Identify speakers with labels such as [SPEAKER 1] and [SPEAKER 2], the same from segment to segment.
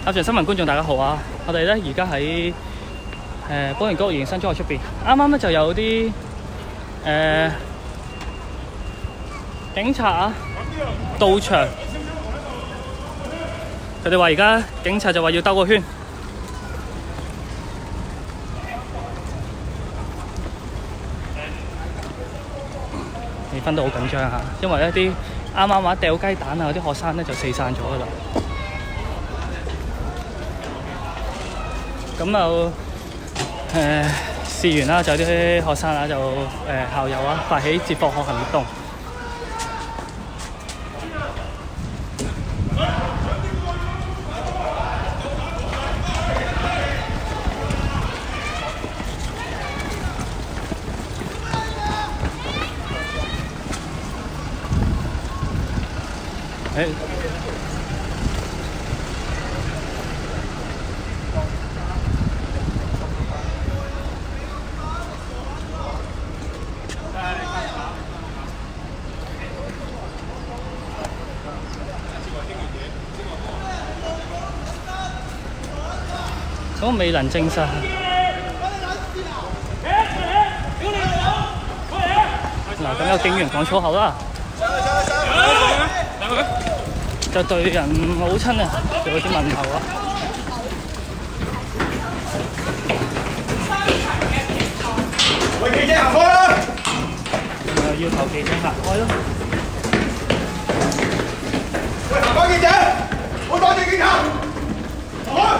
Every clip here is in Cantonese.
[SPEAKER 1] 立場新聞觀眾大家好啊！我哋咧而家喺寶靈宮延伸中學出邊，啱啱咧就有啲警察啊到場，佢哋話而家警察就話要兜個圈。氣氛都好緊張啊，因為一啲啱啱話掉雞蛋啊嗰啲學生咧就四散咗噶啦。咁就試完啦，就有啲學生啊就校友啊發起接放學行動。咁未能證實。嗱，咁有警員講粗口啦，就對人好親啊，做啲問候啊。
[SPEAKER 2] 喂，記者行開啦！
[SPEAKER 1] 要求記者行開咯。
[SPEAKER 2] 喂，行開記者，好多謝警察，行開！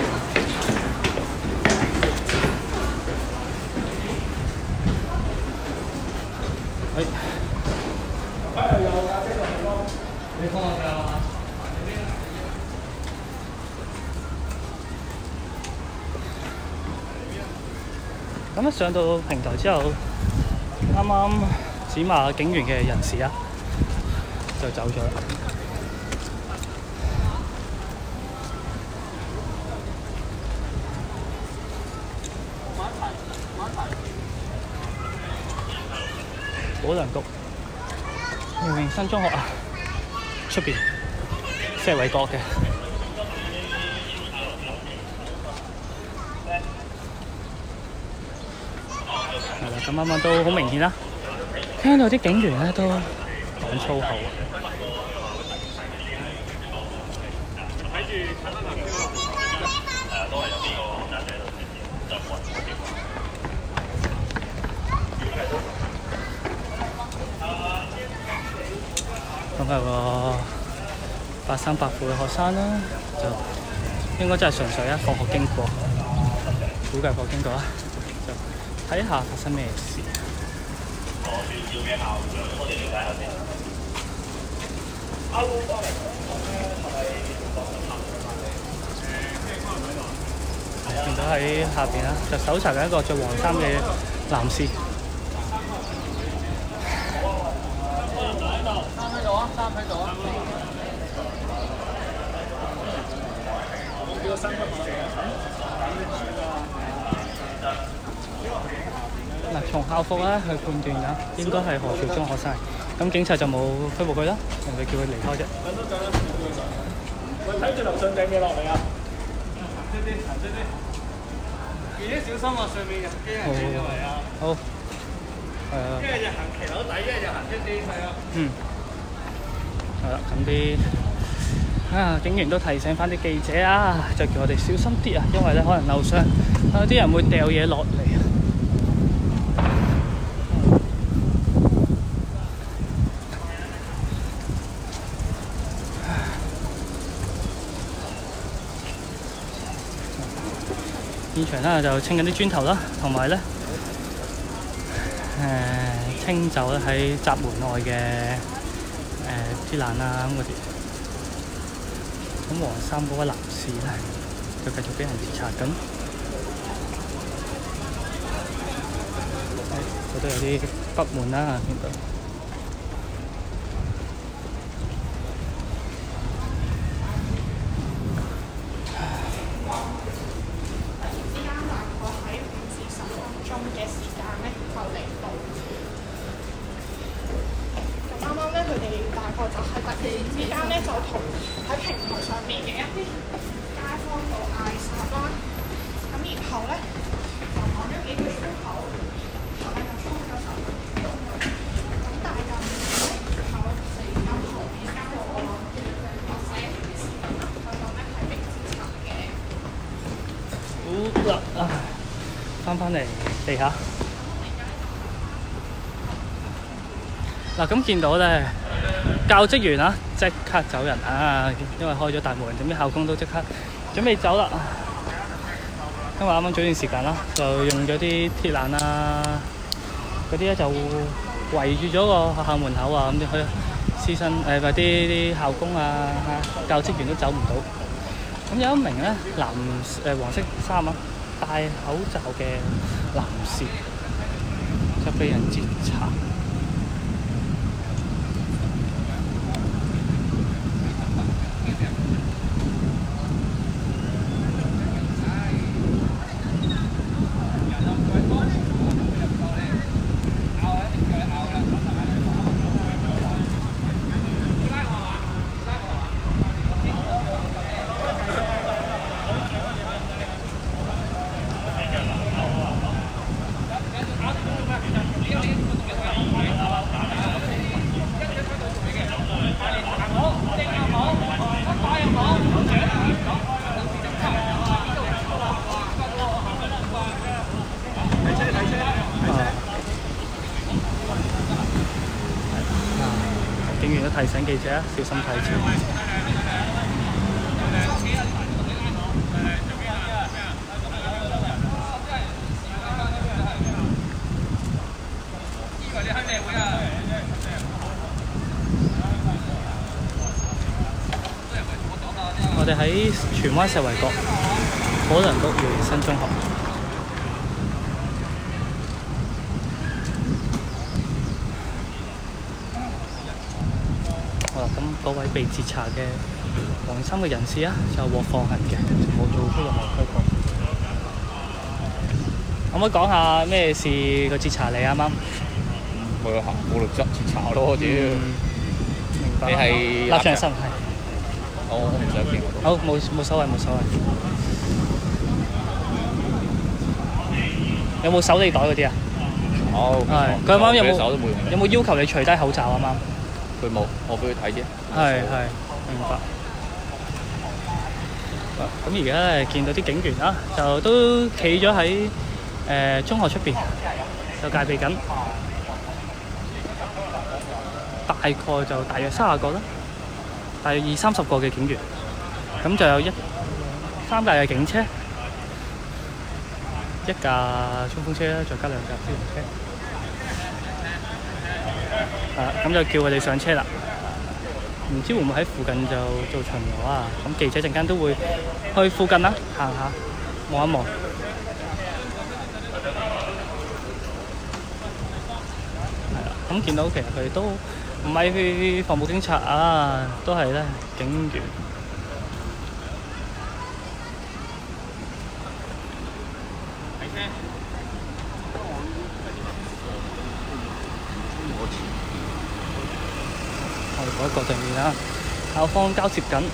[SPEAKER 1] 你幫我㗎嘛？咁一上到平台之後，啱啱指罵警員嘅人士啊，就走咗啦。寶良局延伸中學啊，出邊石圍角嘅。係啦，咁啱啱都好明顯啦，聽到啲警員咧都講粗口。咁有個8三8附嘅學生啦，就應該真係純粹啊放學經過，估計放學經過啦，就睇下發生咩事。見到喺下邊啦，就搜查緊一個着黃衫嘅男士。嗱，從校服咧去判斷啊，應該係何兆中學生。咁警察就冇拘捕佢啦，人哋叫佢離開啫。
[SPEAKER 2] 喂，睇住樓上掟嘢落嚟啊！行出啲，行出啲。記者小心啊！上面有機人掟咗嚟啊！
[SPEAKER 1] 好。
[SPEAKER 2] 一係就行騎樓底，一係就行出啲，係啊。
[SPEAKER 1] 係啦，咁啲警員都提醒翻啲記者啊，就叫我哋小心啲啊，因為咧可能樓上有啲人會掉嘢落嚟啊。現場咧就清緊啲磚頭啦，同埋咧清走咧喺閘門外嘅啲欄啊咁嗰啲。咁黃衫嗰位男士咧就繼續俾人截查緊。嗰度有啲不滿啦，見到。
[SPEAKER 3] 佢哋大概就係突然之間咧，就同喺平台上面嘅一啲街坊
[SPEAKER 1] 好啦，翻嚟地下。嗱，咁見到咧，教職員啊，即刻走人啊，因為開咗大門，點知校工都即刻準備走啦。因為啱啱早段時間啦，就用咗啲鐵欄啊，嗰啲咧就圍住咗個學校門口啊，咁你去師生或啲校工啊、教職員都走唔到。咁有一名咧黃色衫啊，戴口罩嘅男士就被人截查。警員都提醒記者啊，小心睇車。我哋喺荃灣石圍角可能屋苑新中學。咁嗰位被截查嘅黃衫嘅人士啊，就獲放行嘅，冇做出任何拘捕。可唔可以講下咩事個截查你啱啱？
[SPEAKER 3] 冇律則截查咯，屌！
[SPEAKER 1] 明白。
[SPEAKER 3] 你係
[SPEAKER 1] 立場心係。
[SPEAKER 3] 我唔想見我。
[SPEAKER 1] 好，冇所謂，冇所謂。有冇手你袋嗰啲啊？係。佢啱啱有冇要求你除低口罩啱啱？
[SPEAKER 3] 佢冇，我俾佢睇啫。
[SPEAKER 1] 係，明白。咁而家咧見到啲警員啦，就都企咗喺中學出邊，就戒備緊。大概就大約30個啦，大約20-30個嘅警員。咁就有3架嘅警車，1架衝鋒車啦，再加2架消防車。咁就叫佢哋上車啦。唔知會唔會喺附近就做巡邏啊？咁記者陣間都會去附近啦，行下望一望。係啦，咁見到其實佢哋都唔係防暴警察啊，都係咧警員。嗰一個對面啦，校方交接緊。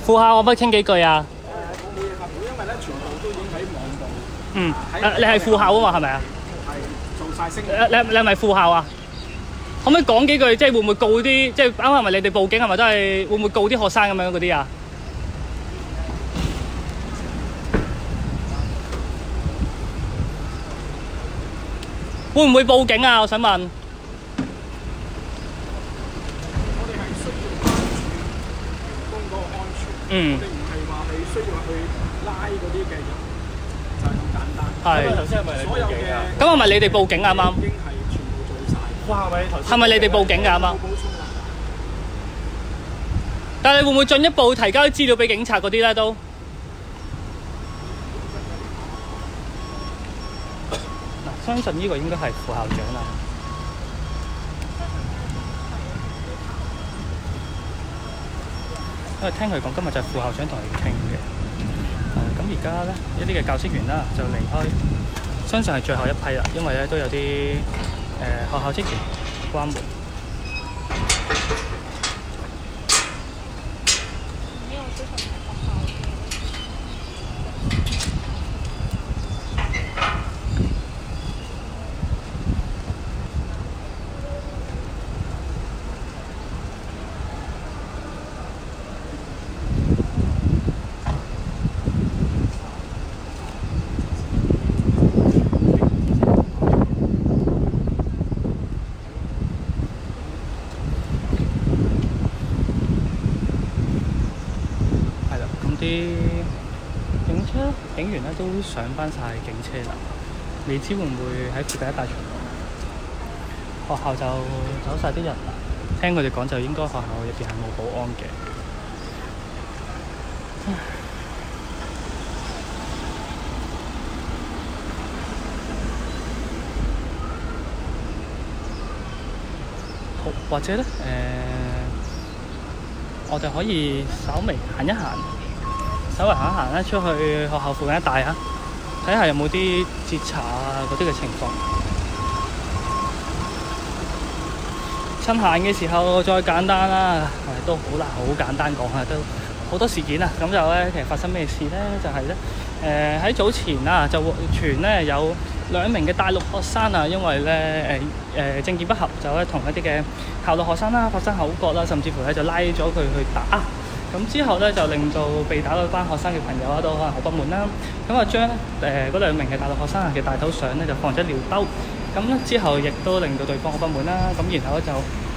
[SPEAKER 1] 副校可唔可以傾幾句啊？
[SPEAKER 2] 我冇嘢發表，因為咧全部都已經喺網度。
[SPEAKER 1] 嗯，你係副校啊嘛，係咪啊？
[SPEAKER 2] 係做晒聲。
[SPEAKER 1] 你係咪副校啊？可唔可以講幾句？即係會唔會告啲？即係啱啱係咪你哋報警係咪都係會唔會告啲學生咁樣嗰啲啊？會唔會報警啊？我想問。
[SPEAKER 2] 我哋係需要關注員工嗰個安全。我哋唔係話你需要去拉嗰啲嘅人，就係咁簡單。
[SPEAKER 1] 係。
[SPEAKER 2] 頭先係咪所有嘅？
[SPEAKER 1] 咁係咪你哋報警啊？啱啱。
[SPEAKER 2] 已經係全部做晒。哇！
[SPEAKER 1] 係咪你哋報警㗎？啱啱。但係你會唔會進一步提交啲資料俾警察嗰啲咧？都？相信呢個應該係副校長啦。因為聽佢講，今日就係副校長同佢傾嘅。咁而家咧，一啲嘅教職員啦就離開，相信係最後一批啦，因為咧都有啲學校職員關門。警員咧都上翻晒警車啦，未知會唔會喺附近一帶巡邏？學校就走晒啲人啦，聽佢哋講就應該學校入邊係冇保安嘅。好，或者咧我哋可以稍微行一行。稍微行一行咧，出去學校附近一帶啊，睇下有冇啲截查啊嗰啲嘅情況。趁閒嘅時候再簡單啦，都好難好簡單講啊，都好多事件啊。咁就咧，其實發生咩事咧？就係咧，喺早前啊，就傳咧有2名嘅大陸學生啊，因為咧政見不合，就咧同一啲嘅校內學生啦發生口角啦，甚至乎咧就拉咗佢去打。咁之後咧就令到被打嗰班學生嘅朋友都可能好不滿啦。咁啊將嗰2名嘅大陸學生嘅大頭相咧就放咗尿兜。咁咧之後亦都令到對方好不滿啦。咁然後咧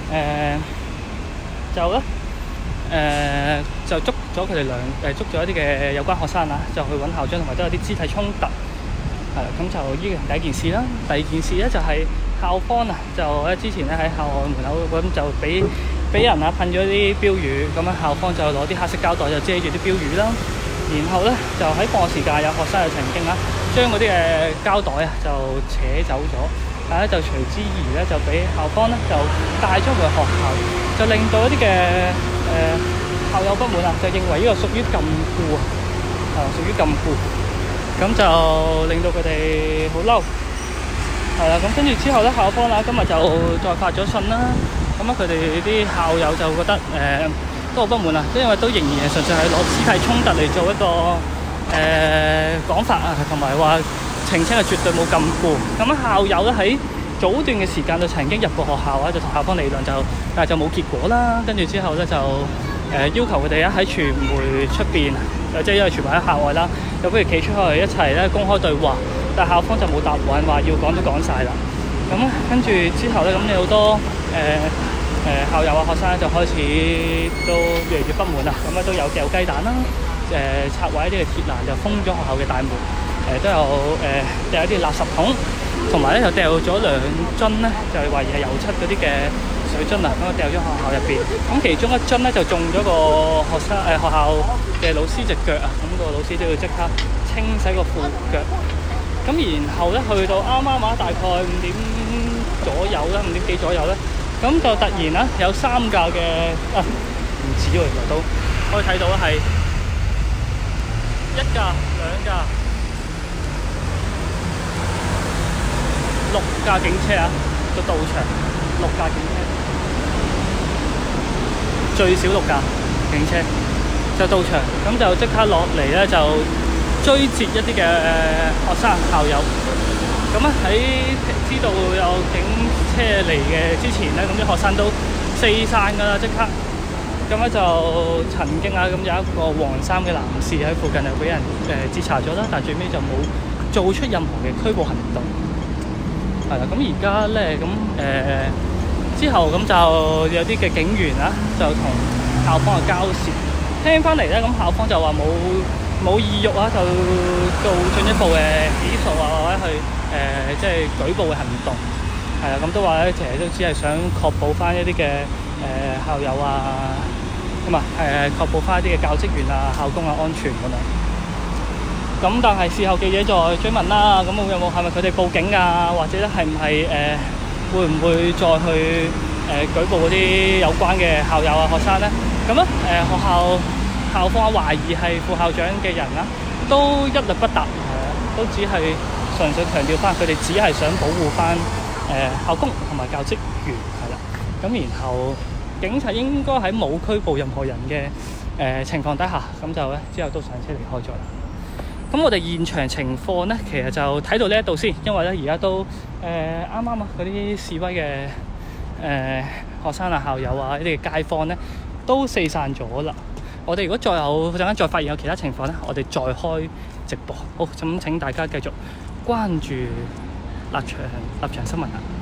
[SPEAKER 1] 就捉咗佢哋捉咗一啲嘅有關學生啊，就去揾校長，同埋都有啲肢體衝突。係啦，咁就呢個係第一件事啦。第二件事咧就係校方啊，就之前咧喺校外門口咁就俾人啊噴咗啲標語，咁樣校方就攞啲黑色膠袋就遮住啲標語啦。然後咧就喺放學時間有學生就曾經啊將嗰啲嘅膠袋啊就扯走咗，但係就隨之而咧就俾校方咧就帶咗去學校，就令到一啲嘅校友不滿啊，就認為呢個屬於禁錮啊，屬於禁錮，咁就令到佢哋好嬲。係啦，咁跟住之後咧，校方啦今日就再發咗信啦。咁啊，佢哋啲校友就覺得都好不滿啊，因為都仍然係純粹係攞肢體衝突嚟做一個講法啊，同埋話澄清係絕對冇禁錮。咁校友咧喺早段嘅時間就曾經入過學校啊，就同校方理論但係就冇結果啦。跟住之後咧就要求佢哋喺傳媒出邊，即係因為傳媒喺校外啦，就不如企出去一齊咧公開對話。但係校方就冇答案，話要講都講晒啦。咁跟住之後咧，咁有好多校友啊學生就開始都越嚟越不滿啦。咁都有掉雞蛋啦，拆壞一啲嘅鐵欄就封咗學校嘅大門，都有掉一啲垃圾桶，同埋咧就掉咗2樽咧，就係懷疑係油漆嗰啲嘅水樽啊，咁啊掉咗學校入邊。咁其中一樽咧就中咗個學校嘅老師隻腳啊，咁個老師都要即刻清洗個褲腳。咁然後咧去到啱啊，大概5點左右啦，5點幾左右咧，咁就突然啦有3架嘅唔止喎，原來都可以睇到係1架、2架、6架警車啊，都到場6架警車，最少6架警車， 就到場，咁就即刻落嚟咧就追截一啲嘅學生校友。咁啊喺知道有警車嚟嘅之前咧，咁啲學生都四散㗎啦，即刻。咁咧就曾經啊，咁有一個黃衫嘅男士喺附近就俾人截查咗啦，但係最尾就冇做出任何嘅拘捕行動。係啦，咁而家咧咁之後咁就有啲嘅警員啊，就同校方嘅交涉。聽翻嚟咧，咁校方就話冇意欲啊，就做進一步嘅起訴啊，或者去即係舉報嘅行動。係啦，咁都話咧，其實都只係想確保翻一啲嘅校友啊。咁啊，確保翻一啲嘅教職員啊、校工啊安全咁樣。咁但係事後記者再追問啦，咁有冇係咪佢哋報警啊？或者咧係唔係會唔會再去舉報嗰啲有關嘅校友啊、學生咧？咁咧學校方懷疑係副校長嘅人啦，都一律不答，都只係純粹強調翻佢哋只係想保護翻校工同埋教職員係啦。咁然後警察應該喺冇拘捕任何人嘅情況底下，咁就咧之後都上車離開咗啦。咁我哋現場情況咧，其實就睇到呢一度先，因為咧而家都啱啱啊嗰啲示威嘅學生啊、校友啊、呢啲街坊咧都四散咗啦。我哋如果陣間再發現有其他情況咧，我哋再開直播。好，咁請大家繼續關注立場新聞啊！